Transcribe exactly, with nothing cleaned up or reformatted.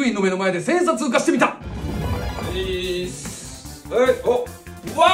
メグインの目の前でせんえん札浮かしてみた。 はい、お、わ